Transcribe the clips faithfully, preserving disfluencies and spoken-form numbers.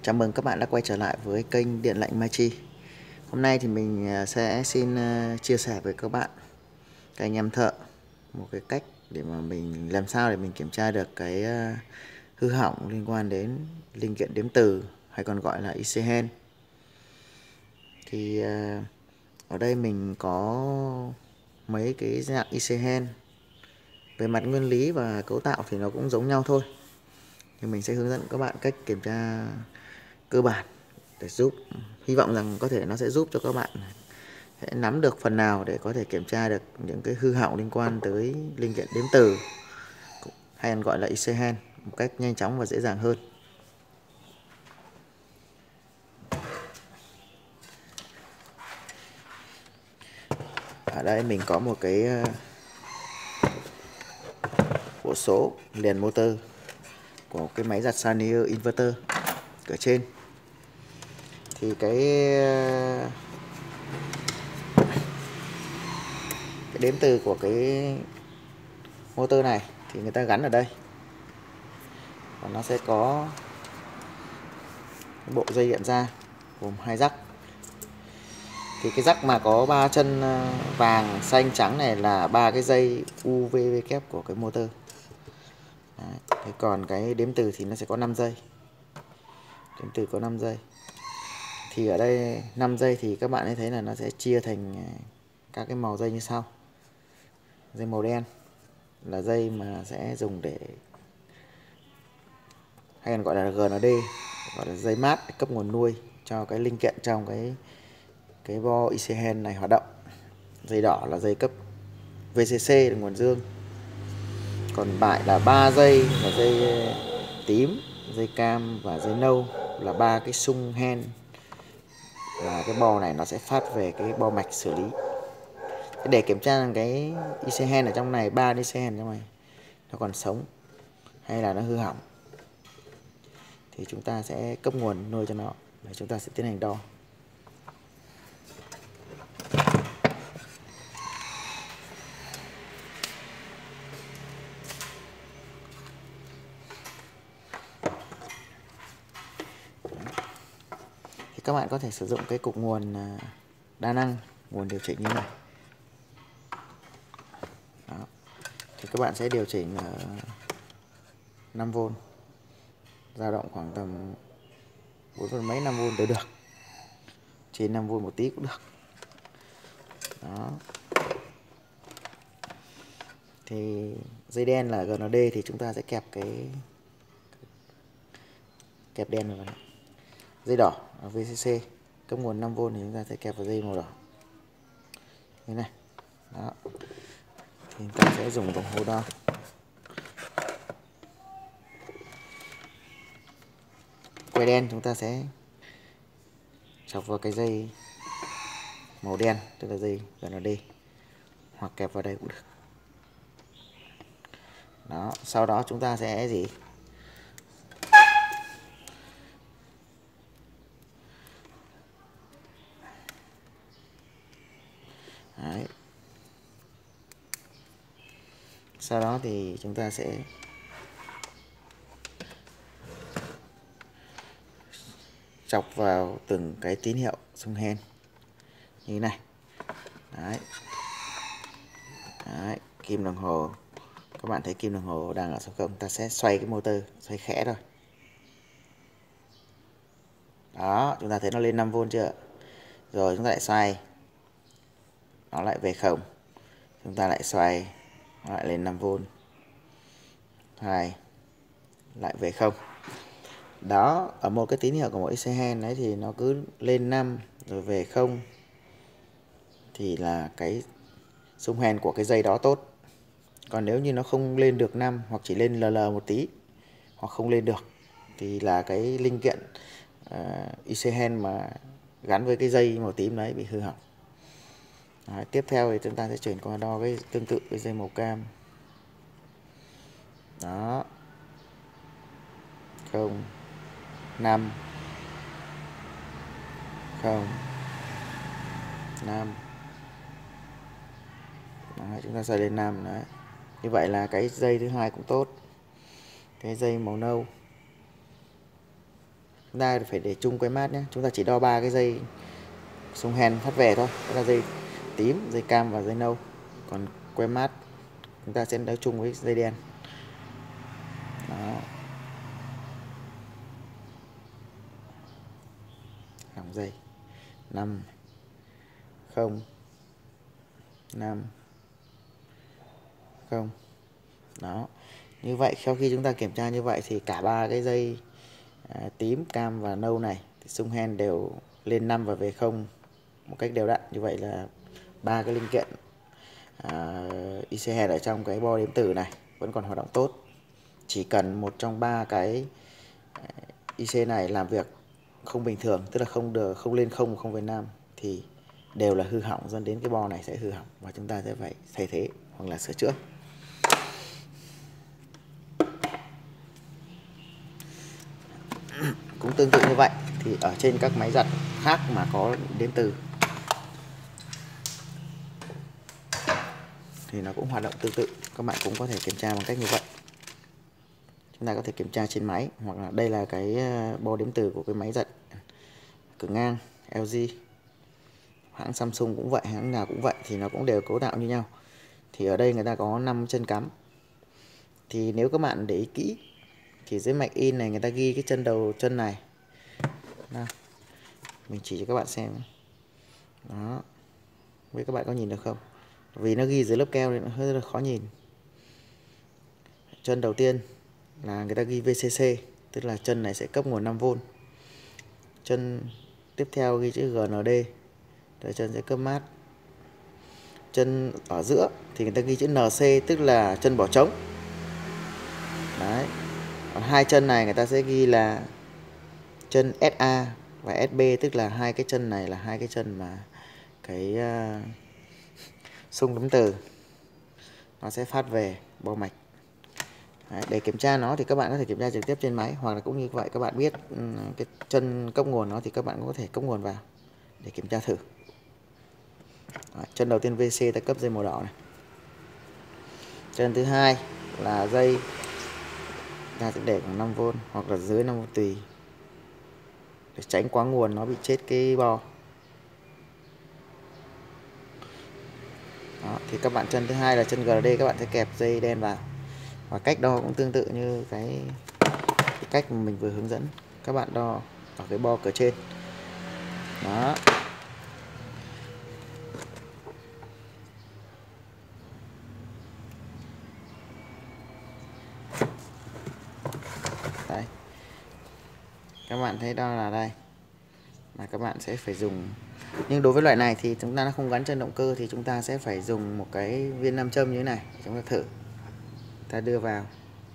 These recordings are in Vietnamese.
Chào mừng các bạn đã quay trở lại với kênh Điện lạnh Mai Chi. Hôm nay thì mình sẽ xin chia sẻ với các bạn, các anh em thợ, một cái cách để mà mình làm sao để mình kiểm tra được cái hư hỏng liên quan đến linh kiện đếm từ hay còn gọi là i xê hen. Thì ở đây mình có mấy cái dạng i xê hen. Về mặt nguyên lý và cấu tạo thì nó cũng giống nhau thôi. Nhưng mình sẽ hướng dẫn các bạn cách kiểm tra cơ bản để giúp, hy vọng rằng có thể nó sẽ giúp cho các bạn sẽ nắm được phần nào để có thể kiểm tra được những cái hư hỏng liên quan tới linh kiện đếm từ hay còn gọi là i xê hen một cách nhanh chóng và dễ dàng hơn. Ở đây mình có một cái bộ số liền motor của cái máy giặt Sanyo inverter ở trên. Thì cái cái đếm từ của cái motor này thì người ta gắn ở đây, và nó sẽ có bộ dây điện ra gồm hai rắc. Thì cái rắc mà có ba chân vàng, xanh, trắng này là ba cái dây u vê vê kép của cái motor. Đấy. Thế còn cái đếm từ thì nó sẽ có năm dây. Đếm từ có năm dây. Thì ở đây năm dây thì các bạn thấy là nó sẽ chia thành các cái màu dây như sau. Dây màu đen là dây mà sẽ dùng để, hay còn gọi là giê en đê, gọi là dây mát để cấp nguồn nuôi cho cái linh kiện trong cái cái bo i xê hen này hoạt động. Dây đỏ là dây cấp vê xê xê là nguồn dương. Còn lại là ba dây là dây tím, dây cam và dây nâu là ba cái xung hen, là cái bo này nó sẽ phát về cái bo mạch xử lý. Để kiểm tra rằng cái i xê hen ở trong này, ba i xê hen trong này nó còn sống hay là nó hư hỏng, thì chúng ta sẽ cấp nguồn nuôi cho nó và chúng ta sẽ tiến hành đo. Thì các bạn có thể sử dụng cái cục nguồn đa năng, nguồn điều chỉnh như này. Đó. Thì các bạn sẽ điều chỉnh ở năm vôn, dao động khoảng tầm bốn phần mấy năm vôn đều được, trên năm vôn một tí cũng được. Đó. Thì dây đen là giê en đê thì chúng ta sẽ kẹp cái kẹp đen vào này. Dây đỏ là vê xê xê cấp nguồn năm vôn thì chúng ta sẽ kẹp vào dây màu đỏ như này. Đó. Thì chúng ta sẽ dùng đồng hồ đo. Que đen chúng ta sẽ chọc vào cái dây màu đen, tức là dây giê en đê, hoặc kẹp vào đây cũng được. Đó, sau đó chúng ta sẽ gì? Đấy. Sau đó thì chúng ta sẽ chọc vào từng cái tín hiệu xung hen như thế này. Đấy. Đấy, kim đồng hồ, các bạn thấy kim đồng hồ đang ở số không, ta sẽ xoay cái motor, xoay khẽ thôi. Đó, chúng ta thấy nó lên năm vôn chưa? Rồi chúng ta lại xoay, nó lại về không. Chúng ta lại xoay, nó lại lên năm vôn. Hai, lại về không. Đó, ở một cái tín hiệu của một i xê hen đấy thì nó cứ lên năm rồi về không, thì là cái xung hen của cái dây đó tốt. Còn nếu như nó không lên được năm, hoặc chỉ lên lờ lờ một tí, hoặc không lên được, thì là cái linh kiện uh, i xê hen mà gắn với cái dây màu tím đấy bị hư hỏng. Đấy, tiếp theo thì chúng ta sẽ chuyển qua đo cái tương tự với dây màu cam. Đó, không, năm, không, năm. Đấy, chúng ta xoay lên năm. Đấy. Như vậy là cái dây thứ hai cũng tốt. Cái dây màu nâu chúng ta phải để chung quay mát nhé. Chúng ta chỉ đo ba cái dây xung hand phát về thôi, đó là dây tím, dây cam và dây nâu. Còn quay mát chúng ta sẽ đo chung với dây đen. Đó. Lòng dây năm không năm không. Đó. Như vậy sau khi chúng ta kiểm tra như vậy thì cả ba cái dây à, tím, cam và nâu này thì xung hand đều lên năm và về không một cách đều đặn. Như vậy là ba cái linh kiện à, i xê head ở trong cái bo đếm từ này vẫn còn hoạt động tốt. Chỉ cần một trong ba cái i xê này làm việc không bình thường, tức là không được không lên không không về nam thì đều là hư hỏng, dẫn đến cái bo này sẽ hư hỏng và chúng ta sẽ phải thay thế hoặc là sửa chữa. Cũng tương tự như vậy thì ở trên các máy giặt khác mà có đếm từ thì nó cũng hoạt động tương tự. Các bạn cũng có thể kiểm tra bằng cách như vậy. Chúng ta có thể kiểm tra trên máy, hoặc là đây là cái bo đếm từ của cái máy giặt cửa ngang lờ giê, hãng Samsung cũng vậy, hãng nào cũng vậy, thì nó cũng đều cấu tạo như nhau. Thì ở đây người ta có năm chân cắm. Thì nếu các bạn để ý kỹ thì dưới mạch in này người ta ghi cái chân đầu chân này. Nào, mình chỉ cho các bạn xem. Đó. Với các bạn có nhìn được không? Vì nó ghi dưới lớp keo nên nó hơi là khó nhìn. Chân đầu tiên là người ta ghi vê xê xê, tức là chân này sẽ cấp nguồn năm vôn. Chân tiếp theo ghi chữ giê en đê, đây chân sẽ cấp mát. Chân ở giữa thì người ta ghi chữ en xê, tức là chân bỏ trống. Đấy. Còn hai chân này người ta sẽ ghi là chân ét a và ét bê, tức là hai cái chân này là hai cái chân mà cái uh, xung đếm từ nó sẽ phát về bo mạch. Đấy, để kiểm tra nó thì các bạn có thể kiểm tra trực tiếp trên máy, hoặc là cũng như vậy các bạn biết cái chân cấp nguồn nó thì các bạn cũng có thể cấp nguồn vào để kiểm tra thử. Đấy, chân đầu tiên vê xê ta cấp dây màu đỏ này. Chân thứ hai là dây ta sẽ để khoảng năm vôn hoặc là dưới năm vôn tùy, để tránh quá nguồn nó bị chết cái bo. Đó, thì các bạn chân thứ hai là chân giê đê, các bạn sẽ kẹp dây đen vào. Và cách đo cũng tương tự như cái, cái cách mà mình vừa hướng dẫn. Các bạn đo ở cái bo cửa trên. Đó. Đấy. Các bạn thấy đo là đây. Mà các bạn sẽ phải dùng, nhưng đối với loại này thì chúng ta không gắn chân động cơ thì chúng ta sẽ phải dùng một cái viên nam châm như thế này. Chúng ta thử. Ta đưa vào.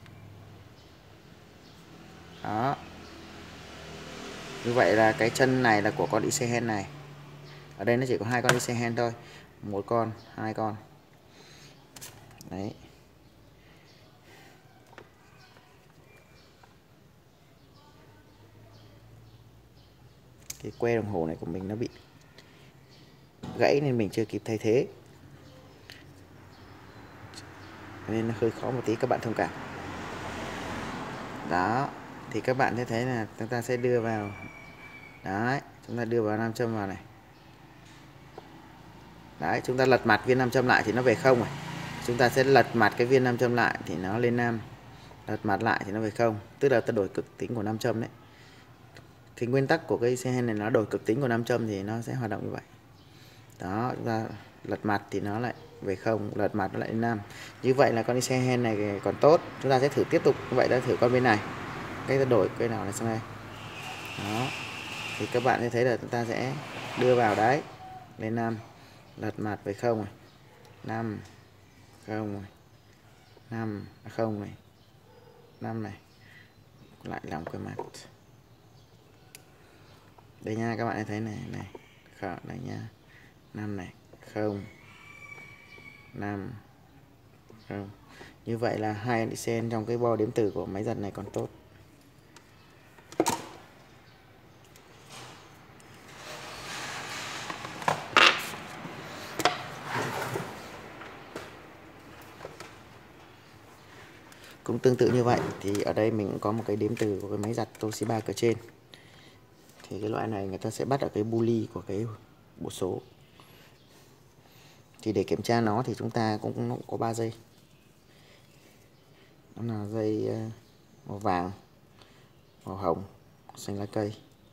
Đó. Như vậy là cái chân này là của con i xê hand này. Ở đây nó chỉ có hai con i xê hand thôi. Một con, hai con. Đấy. Cái que đồng hồ này của mình nó bị gãy nên mình chưa kịp thay thế, nên nó hơi khó một tí, các bạn thông cảm. Đó, thì các bạn sẽ thấy là chúng ta sẽ đưa vào. Đấy, chúng ta đưa vào nam châm vào này. Đấy, chúng ta lật mặt viên nam châm lại thì nó về không rồi. Chúng ta sẽ lật mặt cái viên nam châm lại thì nó lên nam. Lật mặt lại thì nó về không. Tức là ta đổi cực tính của nam châm đấy. Thì nguyên tắc của cái i xê hand này nó đổi cực tính của nam châm thì nó sẽ hoạt động như vậy. Đó, chúng ta lật mặt thì nó lại về không, lật mặt nó lại lên nam. Như vậy là con i xê hand này còn tốt. Chúng ta sẽ thử tiếp tục như vậy, ta thử con bên này. Cách ta đổi cái nào này sang đây. Đó. Thì các bạn sẽ thấy là chúng ta sẽ đưa vào đấy, lên nam, lật mặt về không này. năm không này. năm không này. năm này. Lại lòng cái mặt. Đây nha, các bạn sẽ thấy này này. Khởi này nha. năm này, không. năm không. Như vậy là hai đi sen trong cái bo đếm từ của máy giặt này còn tốt. Cũng tương tự như vậy thì ở đây mình cũng có một cái đếm từ của cái máy giặt Toshiba cửa trên. Thì cái loại này người ta sẽ bắt ở cái buli của cái bộ số. Thì để kiểm tra nó thì chúng ta cũng, cũng có ba dây. Đó là dây màu vàng, màu hồng, xanh lá cây.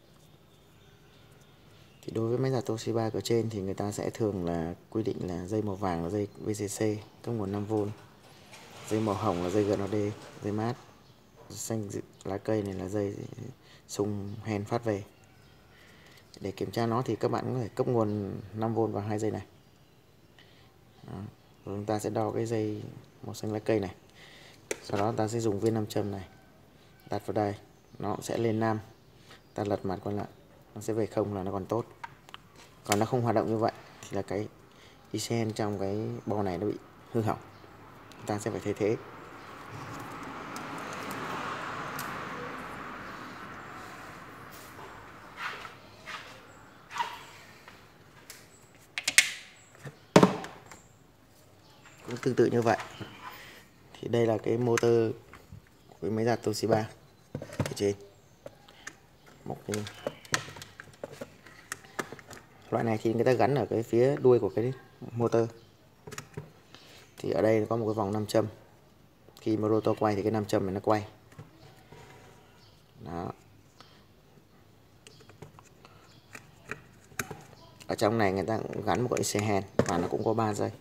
Thì đối với máy giặt Toshiba ở trên thì người ta sẽ thường là quy định là dây màu vàng là dây vê xê xê cấp nguồn năm vôn, dây màu hồng là dây giê en đê, dây mát, xanh lá cây này là dây xung hen phát về. Để kiểm tra nó thì các bạn có thể cấp nguồn năm vôn vào hai dây này. Đó. Rồi chúng ta sẽ đo cái dây màu xanh lá cây này. Sau đó ta sẽ dùng viên nam châm này đặt vào đây, nó sẽ lên nam. Ta lật mặt còn lại, nó sẽ về không là nó còn tốt. Còn nó không hoạt động như vậy thì là cái i xê en trong cái bo này nó bị hư hỏng, ta sẽ phải thay thế. Cũng tương tự như vậy. Thì đây là cái motor của cái máy giặt Toshiba ở trên. Một cái loại này thì người ta gắn ở cái phía đuôi của cái motor. Thì ở đây có một cái vòng nam châm. Khi mà rotor quay thì cái nam châm này nó quay. Đó. Ở trong này người ta cũng gắn một cái i xê hen và nó cũng có ba dây.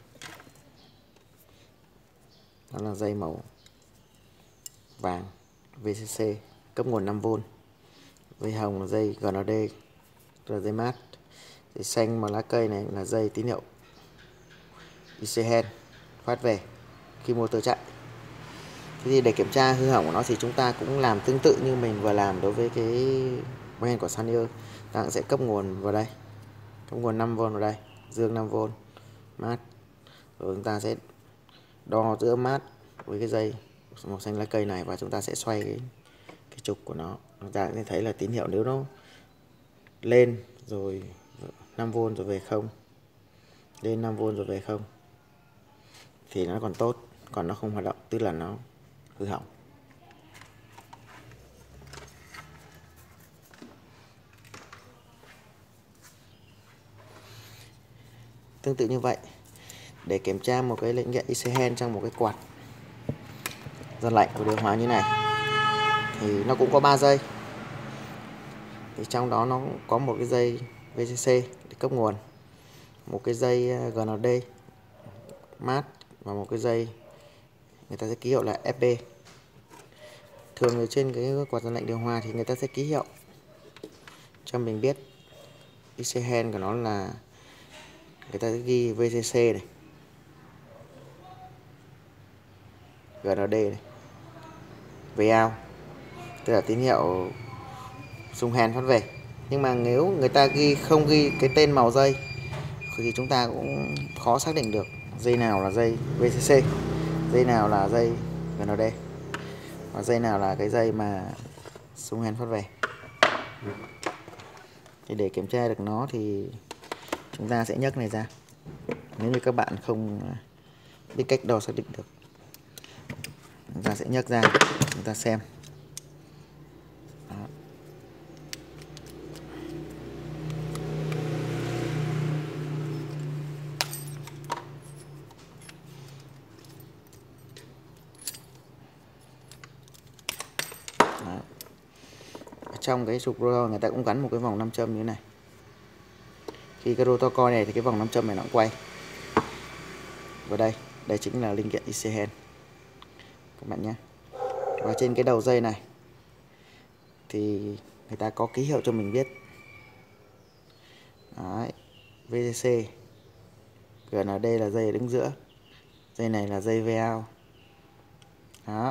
Đó là dây màu vàng vê xê xê cấp nguồn năm vôn, dây hồng là dây giê en đê, là dây mát, dây xanh màu lá cây này là dây tín hiệu i xê hen phát về khi motor chạy. Thế thì để kiểm tra hư hỏng của nó thì chúng ta cũng làm tương tự như mình vừa làm đối với cái men của Sanyo. Ta cũng sẽ cấp nguồn vào đây, cấp nguồn năm vôn vào đây, dương năm vôn, mát. Rồi chúng ta sẽ đo giữa mát với cái dây màu xanh lá cây này và chúng ta sẽ xoay cái, cái trục của nó. Chúng ta sẽ thấy là tín hiệu nếu nó lên rồi năm vôn rồi về không, lên năm vôn rồi về không thì nó còn tốt, còn nó không hoạt động tức là nó hư hỏng. Tương tự như vậy, để kiểm tra một cái lệnh nhận i xê hen trong một cái quạt giật lạnh của điều hòa như này thì nó cũng có ba dây. Thì trong đó nó có một cái dây vê xê xê để cấp nguồn, một cái dây giê en đê mát và một cái dây người ta sẽ ký hiệu là ép bê. Thường ở trên cái quạt giật lạnh điều hòa thì người ta sẽ ký hiệu cho mình biết i xê hen của nó là người ta sẽ ghi vê xê xê này, giê en đê này, Vout tức là tín hiệu xung hen phát về. Nhưng mà nếu người ta ghi không ghi cái tên màu dây thì chúng ta cũng khó xác định được dây nào là dây vê xê xê, dây nào là dây giê en đê và dây nào là cái dây mà xung hen phát về. Thì để kiểm tra được nó thì chúng ta sẽ nhấc này ra. Nếu như các bạn không biết cách đo xác định được, chúng ta sẽ nhấc ra, chúng ta xem. Đó. Đó. Ở trong cái trục rotor người ta cũng gắn một cái vòng nam châm như thế này. Khi cái rotor coil này thì cái vòng nam châm này nó cũng quay. Và đây, đây chính là linh kiện i xê hen các bạn nhé. Và trên cái đầu dây này thì người ta có ký hiệu cho mình biết. Đấy, vê xê xê, giê en đê là dây đứng giữa, dây này là dây Vout. Đó.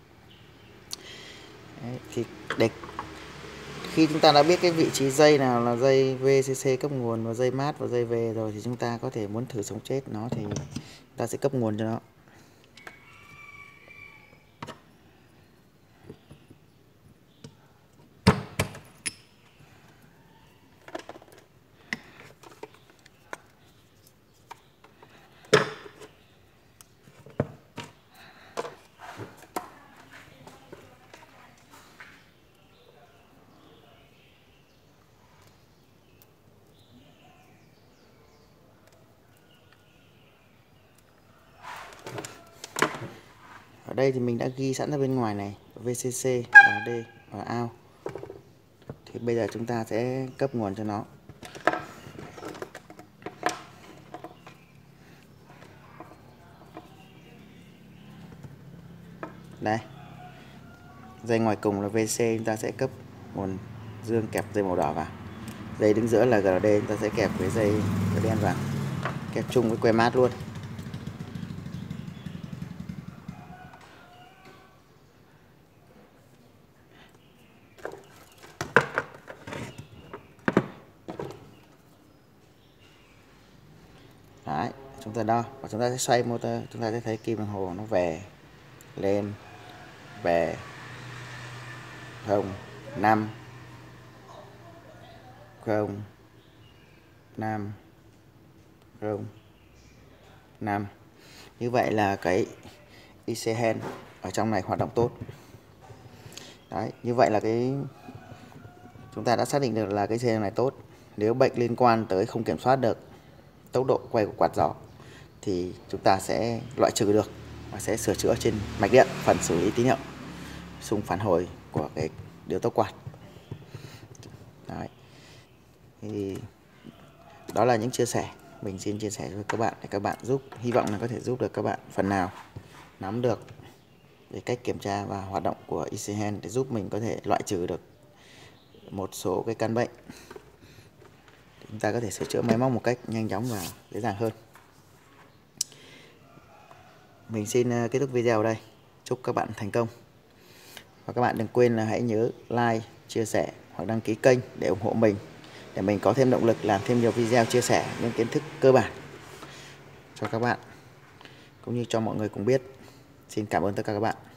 Đấy, thì để khi chúng ta đã biết cái vị trí dây nào là dây vê xê xê cấp nguồn và dây mát và dây về rồi thì chúng ta có thể muốn thử sống chết nó thì ta sẽ cấp nguồn cho nó. đây thì mình đã ghi sẵn ra bên ngoài này vê xê xê, đê và out. Thì bây giờ chúng ta sẽ cấp nguồn cho nó. Đây, dây ngoài cùng là vê xê, chúng ta sẽ cấp nguồn dương kẹp dây màu đỏ vào. Dây đứng giữa là giê đê, chúng ta sẽ kẹp với dây đen vào, kẹp chung với que mát luôn. Đấy, chúng ta đo và chúng ta sẽ xoay motor, chúng ta sẽ thấy kim đồng hồ nó về lên về không năm không năm không năm. Như vậy là cái i xê Hand ở trong này hoạt động tốt. Đấy, như vậy là cái chúng ta đã xác định được là cái xe này tốt. Nếu bệnh liên quan tới không kiểm soát được tốc độ quay của quạt gió thì chúng ta sẽ loại trừ được và sẽ sửa chữa trên mạch điện phần xử lý tín hiệu xung phản hồi của cái điều tốc quạt. Đấy. Thì đó là những chia sẻ mình xin chia sẻ với các bạn để các bạn giúp, hy vọng là có thể giúp được các bạn phần nào nắm được về cách kiểm tra và hoạt động của i xê Hand để giúp mình có thể loại trừ được một số cái căn bệnh. Chúng ta có thể sửa chữa máy móc một cách nhanh chóng và dễ dàng hơn. Mình xin kết thúc video ở đây. Chúc các bạn thành công. Và các bạn đừng quên là hãy nhớ like, chia sẻ hoặc đăng ký kênh để ủng hộ mình, để mình có thêm động lực làm thêm nhiều video chia sẻ những kiến thức cơ bản cho các bạn cũng như cho mọi người cùng biết. Xin cảm ơn tất cả các bạn.